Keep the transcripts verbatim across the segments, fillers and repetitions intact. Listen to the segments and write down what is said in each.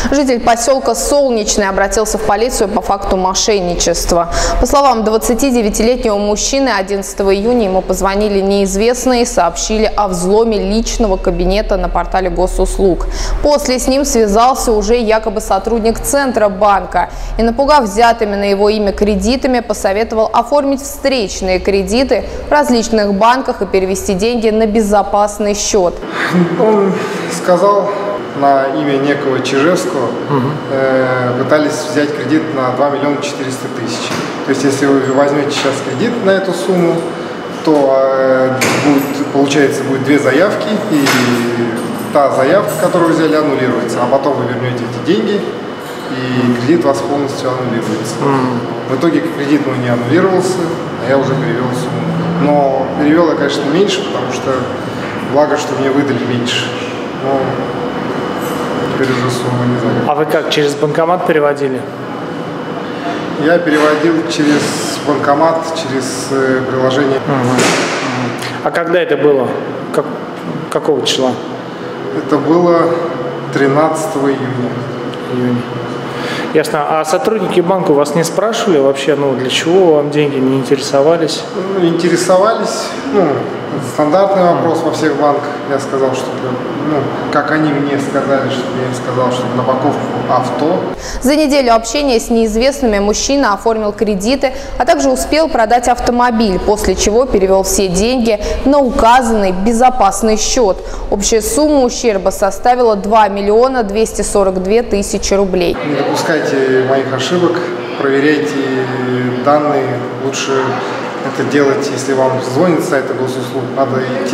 Житель поселка Солнечный обратился в полицию по факту мошенничества. По словам двадцатидевятилетнего мужчины, одиннадцатого июня ему позвонили неизвестные и сообщили о взломе личного кабинета на портале госуслуг. После с ним связался уже якобы сотрудник Центробанка и, напугав взятыми на его имя кредитами, посоветовал оформить встречные кредиты в различных банках и перевести деньги на безопасный счет. Он сказал на имя некого Чижевского, угу. э, пытались взять кредит на два миллиона четыреста тысяч. То есть, если вы возьмете сейчас кредит на эту сумму, то э, будет, получается, будет две заявки, и та заявка, которую взяли, аннулируется, а потом вы вернете эти деньги, и кредит у вас полностью аннулируется. Mm. В итоге кредит мой не аннулировался, а я уже перевел сумму. Но перевел я, конечно, меньше, потому что благо, что мне выдали меньше. Но теперь уже сумма не знаю. А вы как, через банкомат переводили? Я переводил через банкомат, через э, приложение. Uh-huh. Uh-huh. А когда это было? Как, какого числа? Это было тринадцатого июня. Июня. Ясно. А сотрудники банка вас не спрашивали вообще, ну, для чего вам деньги, не интересовались? Ну, интересовались. Ну, стандартный вопрос во всех банках. Я сказал, что, ну, как они мне сказали, что я им сказал, что на упаковку авто. За неделю общения с неизвестными мужчина оформил кредиты, а также успел продать автомобиль, после чего перевел все деньги на указанный безопасный счет. Общая сумма ущерба составила два миллиона двести сорок две тысячи рублей. Не допускайте моих ошибок, проверяйте данные. Лучше это делать, если вам звонит с сайта госуслуг, надо идти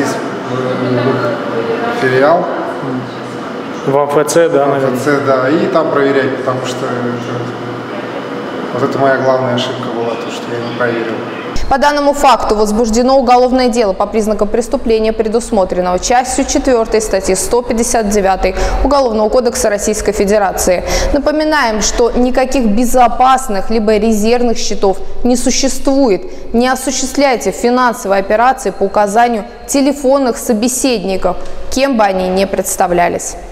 в филиал. В АФЦ, да, в АФЦ, да, и там проверять, потому что это, вот это моя главная ошибка была, то, что я не проверил. По данному факту возбуждено уголовное дело по признакам преступления, предусмотренного частью четвёртой статьи сто пятьдесят девять Уголовного кодекса Российской Федерации. Напоминаем, что никаких безопасных либо резервных счетов не существует. Не осуществляйте финансовые операции по указанию телефонных собеседников, кем бы они ни представлялись.